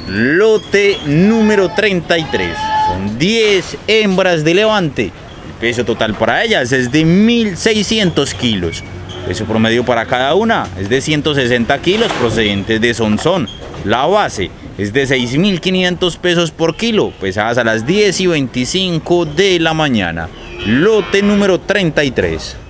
Lote número 33. Son 10 hembras de levante. El peso total para ellas es de 1.600 kilos. El peso promedio para cada una es de 160 kilos procedentes de Sonsón. La base es de 6.500 pesos por kilo, pesadas a las 10:25 de la mañana. Lote número 33.